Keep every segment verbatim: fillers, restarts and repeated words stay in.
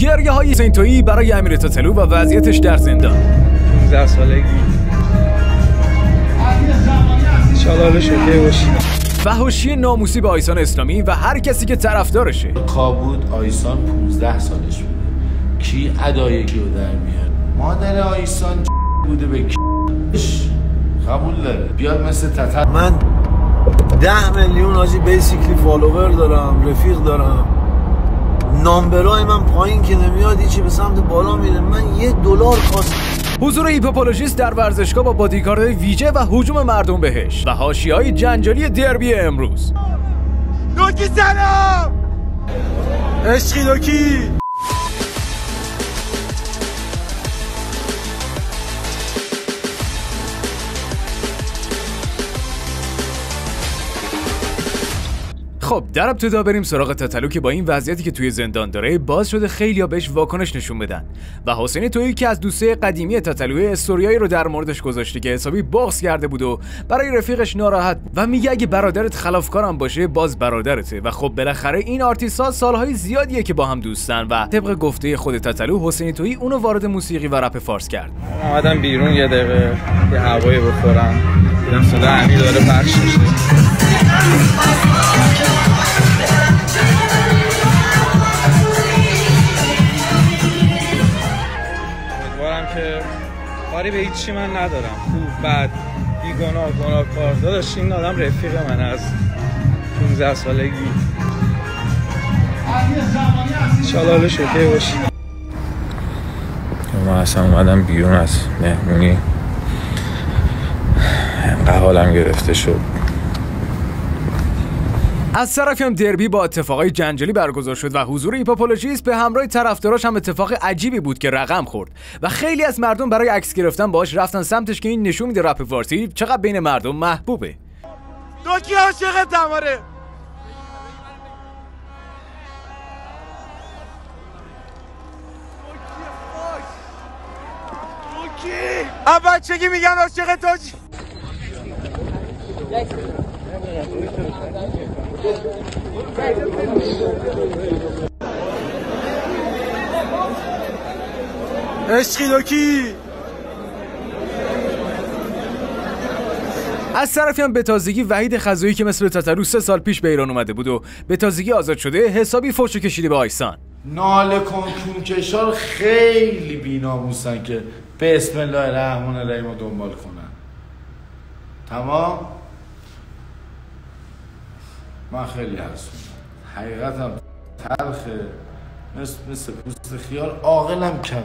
گریه های حسین تویی برای امیر تاتلو و وضعیتش در زندان. پانزده سالگی انشالله شکر باشی. فحاشی ناموسی به آیسان اسلامی و هر کسی که طرفدارشه. کابود آیسان پانزده سالش بوده. کی ادایگی رو در میاره؟ مادر آیسان بوده به کی؟ قبول داره بیاد مثل تتر. من ده میلیون آجی بیسیکلی فالوور دارم، رفیق دارم، نامبرای من پایین که نمیاد، هیچی به سمت بالا میره. من یه دلار خواستم. حضور هیپوپولوژیست در ورزشگاه با بادیگاردهای ویژه و هجوم مردم بهش و حاشیه‌های جنجالی دربی امروز. دوکی سلام عشقی دوکی. خب در ابتدا بریم سراغ تاتلو که با این وضعیتی که توی زندان داره باز شده خیلیا بهش واکنش نشون بدن و حسین تویی که از دوسته قدیمی تاتلوی استوریایی رو در موردش گذاشته که حسابی بغض کرده بود و برای رفیقش ناراحت بود و میگه اگه برادرت خلافکارم باشه باز برادرته و خب بالاخره این آرتیست‌ها سالهای زیادیه که با هم دوستن و طبق گفته خود تاتلو حسین تویی اونو وارد موسیقی و رپ فارس کرد. اومدم بیرون یه دقیقه یه هوایی بخورم، دیدم صدا امیر داره پخش میشه. امیدوارم که کاری به هیچی من ندارم، خوب بد بیگناه گناهکار. داداش این آدم رفیق من از پانزده سالگی. انشالله شکر باشی. من اصلا اومدم بیرون از مهمونی، انقدر حالم گرفته شد. از طرفی هم دربی با اتفاقای جنجالی برگزار شد و حضور هیپوپولوژیست به همراه طرفداراش هم اتفاق عجیبی بود که رقم خورد و خیلی از مردم برای عکس گرفتن باهاش رفتن سمتش که این نشون میده رپ فارسی چقدر بین مردم محبوبه. دوکی عاشق تماره. دوکی اول چگی میگن عاشق تاجی. عشقی دوکی. از طرفی هم به تازگی وحید خزایی که مثل تاتلو سه سال پیش به ایران اومده بود و به تازگی آزاد شده حسابی فوشو کشیده به آیسان. ناله کن کونکشار خیلی بی‌ناموسن که به اسم الله الرحمن الرحیم رو دنبال کنن. تمام؟ من خیلی حسودم. حقیقتم تلخه، مثل مثل پوست خیار، عاقلم کمه.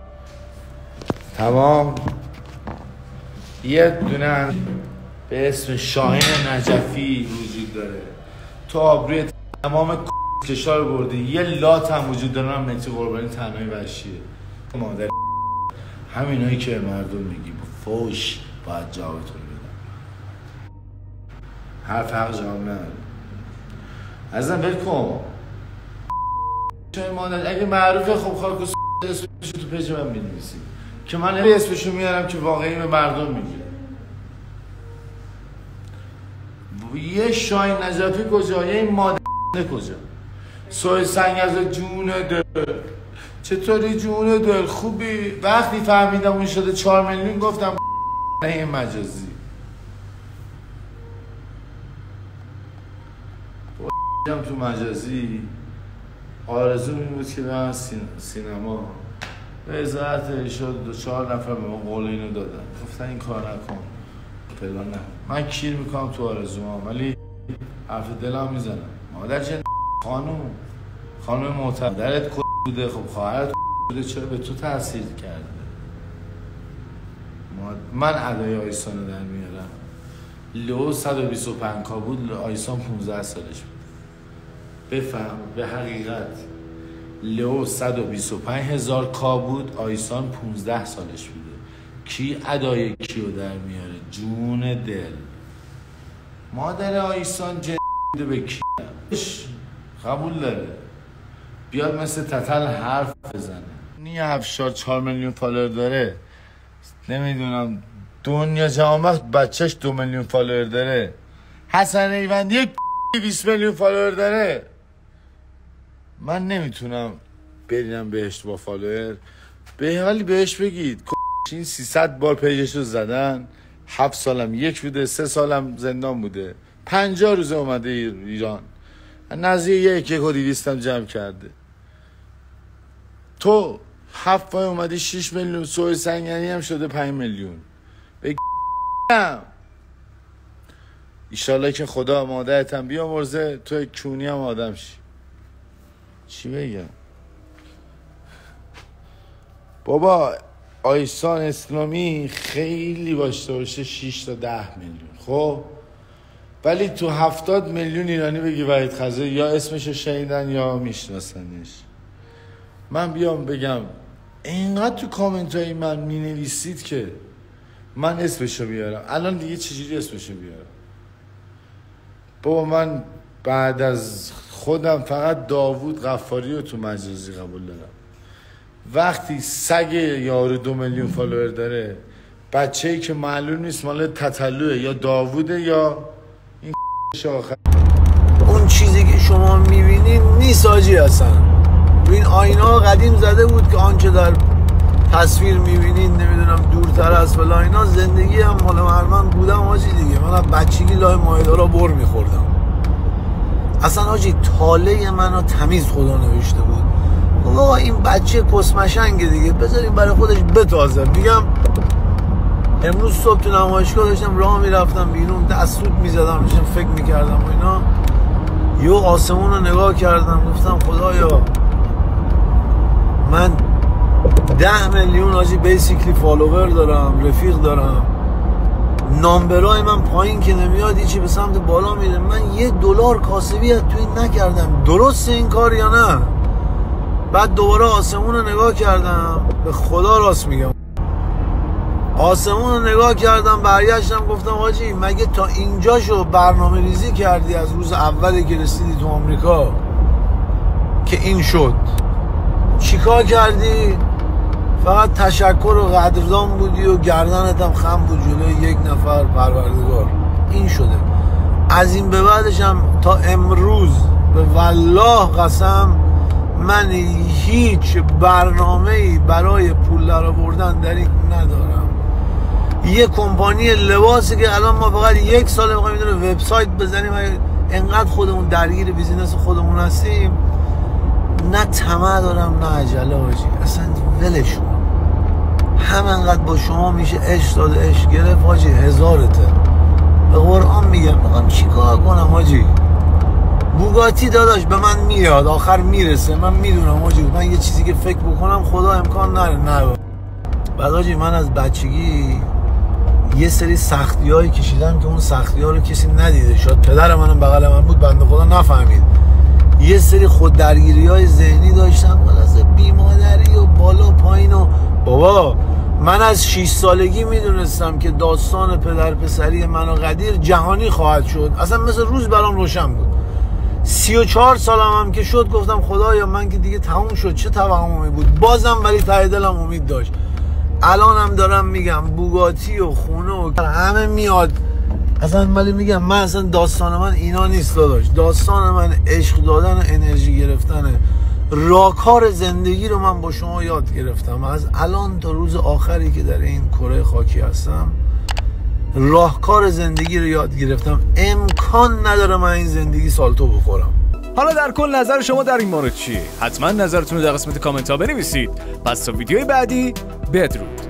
تمام؟ یه دونه به اسم شاهین نجفی وجود داره. تو آبروی تمام کشار برده. یه لات هم وجود داره، هم مهدی قربانی تنهایی وحشیه. مادر همینایی که مردم میگی با فوش باید جوابتون بدن. حرف حق جواب نداره. ازم ول کن. چه مادر اگه معروفه خب خاک و اسمشو تو پیج من می‌نویسی که من اسمشو میارم که واقعی به مردم میگه. یه شاهین نجفی کجا؟ یه این مادر کجا؟ سوی سنگ از جون دل. چطوری جون دل؟ خوبی؟ وقتی فهمیدم اون شده چهار میلیون گفتم این مجازی. هم تو مجازی آرزو این بود که برم سینما. به ازاعت شد دو چهار نفر به من قول اینو دادن، گفتن این کار نکن فلان. نه من کیر میکنم تو آرزوام ولی حرف دلم میزنم. مادر جن خانوم خانوم محترم درت کد بوده، خب خواهرت بوده، چرا به تو تاثیر کرده؟ من ادای آیسان رو در میارم. لو صد و بیست و پنج کا بود، آیسان پانزده سالش بود. بفهم به حقیقت لو صد و بیست و پنج هزار کا بود، آیسان پانزده سالش بوده. کی ادای کیو در میاره؟ جون دل. مادر آیسان جن بوده به کی؟ قبول داره بیاد مثل تتل حرف بزنه. نیه افشار چهار میلیون فالوور داره، نمیدونم دنیا جهان وقت بچهش دو میلیون فالوور داره. حسن ایوندی بیست میلیون فالوور داره. من نمیتونم برینم بهش با فالوور به حالی بهش بگید این سیصد بار پیجش رو زدن، هفت سالم یک بوده، سه سالم زندان بوده، پنجاه روزه اومده ایران، نزدیک یک یک و دیویستم جمع کرده. تو هفت ماه اومدی شیش میلیون، سوی سنگنی هم شده پنج میلیون. بگم ایشالله که خدا مادرتم بیامرزه تو کونی هم آدم شی. چی بگم بابا؟ آیسان اسلامی خیلی باشته باشه شش تا ده میلیون، خب ولی تو هفتاد میلیون ایرانی بگی وحید خزایی یا اسمشو شنیدن یا میشناسنش. من بیام بگم اینقدر تو کامنت های من می نویسید که من اسمشو بیارم، الان دیگه چجوری اسمشو بیارم؟ بابا من بعد از خودم فقط داوود غفاری رو تو مجازی قبول دارم. وقتی سگ یارو دو میلیون فالوور داره، بچه‌ای که معلوم نیست مال تتلوه یا داووده یا این آخر، اون چیزی که شما میبینید نیست آجی. اصلا تو این آینه ها قدیم زده بود که آنچه در تصویر میبینید نمیدونم دورتر از فلان اینا، زندگی هم مال من بودم آجی دیگه. من از بچگی لای مایدارا بر میخوردم. اصلا آجی تاله منو تمیز خدا نوشته بود. بابا این بچه کسمشنگه دیگه، بذاریم برای خودش بتازه. میگم امروز صبح تو نمایشگاه داشتم راه میرفتم بیرون، دست سود میزدم، داشتم فکر میکردم و اینا، یه آسمون رو نگاه کردم گفتم خدایا من ده میلیون آجی بیسیکلی فالوور دارم، رفیق دارم، نامبرای من پایین که نمیاد، هیچی به سمت بالا میره، من یه دلار کاسبی از تو این نکردم. درسته این کار یا نه؟ بعد دوباره آسمون رو نگاه کردم، به خدا راست میگم آسمون رو نگاه کردم، برگشتم گفتم حاجی مگه تا اینجاشو برنامه ریزی کردی از روز اولی که رسیدی تو آمریکا که این شد؟ چیکار کردی؟ فقط تشکر و قدردان بودی و گردنت هم خم بود جلوی یک نفر پروردگار. این شده. از این به بعدش هم تا امروز به والله قسم من هیچ برنامه‌ای برای پول درآوردن در این ندارم. یه کمپانی لباسی که الان ما فقط یک سال می‌خوایم اینو وبسایت بزنیم، انقدر خودمون درگیر بیزینس خودمون هستیم، نه طمع دارم نه عجله حاجی. اصلا ولشون، همینقدر با شما میشه عشق داد عشق گرفت حاجی، هزارته. به قرآن میگم میخوام چیکار کنم حاجی؟ بوگاتی داداش به من میاد آخر میرسه، من میدونم حاجی، من یه چیزی که فکر بکنم خدا امکان نره نه. بعد حاجی من از بچگی یه سری سختی هایی کشیدم که اون سختی ها رو کسی ندیده، شاید پدر منم بغل من بود بنده خدا نفهمید. یه سری خود درگیری های ذهنی داشتم، خلاصه بیمادری و بالا پایین و بابا من از شش سالگی میدونستم که داستان پدر پسری من و قدیر جهانی خواهد شد، اصلا مثل روز برام روشن بود. سی و چهار سالم هم که شد گفتم خدایا من که دیگه تموم شد، چه توهمی بود، بازم ولی ته دلم امید داشت. الانم دارم میگم بوگاتی و خونه و همه میاد، اصلا ولی میگم من اصلا داستان من اینا نیست داداش. داستان من عشق دادن و انرژی گرفتنه. راهکار زندگی رو من با شما یاد گرفتم، از الان تا روز آخری که در این کره خاکی هستم راهکار زندگی رو یاد گرفتم. امکان نداره من این زندگی سالتو بخورم. حالا در کل نظر شما در این مورد چیه؟ حتما نظرتون رو در قسمت کامنت ها بنویسید. پس تا ویدیوی بعدی بدرود.